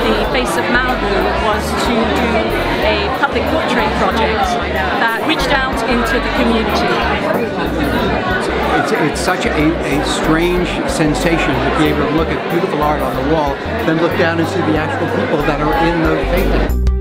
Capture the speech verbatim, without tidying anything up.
the Face of Malibu was to do a public portrait project that reached out into the community. It's, it's such a, a strange sensation to be able to look at beautiful art on the wall, then look down and see the actual people that are in the painting.